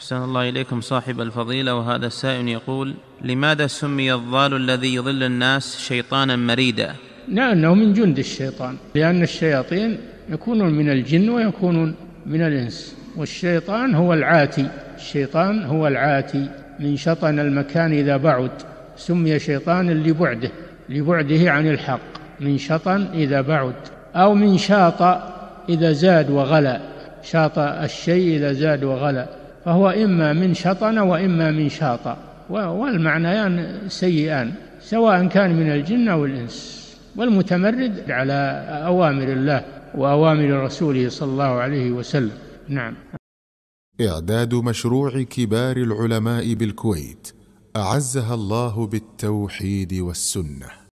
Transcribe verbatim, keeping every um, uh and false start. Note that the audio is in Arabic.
أحسن الله إليكم صاحب الفضيلة. وهذا السائل يقول: لماذا سمي الضال الذي يضل الناس شيطانا مريدا؟ لأنه من جند الشيطان، لأن الشياطين يكونون من الجن ويكونون من الإنس، والشيطان هو العاتي، الشيطان هو العاتي من شطن المكان إذا بعد، سمي شيطانا لبعده لبعده عن الحق، من شطن إذا بعد، أو من شاط إذا زاد وغلى، شاط الشيء إذا زاد وغلى، فهو إما من شطن وإما من شاط، والمعنيان سيئان سواء كان من الجن أو الإنس. والمتمرد على أوامر الله وأوامر رسوله صلى الله عليه وسلم. نعم. إعداد مشروع كبار العلماء بالكويت أعزها الله بالتوحيد والسنة.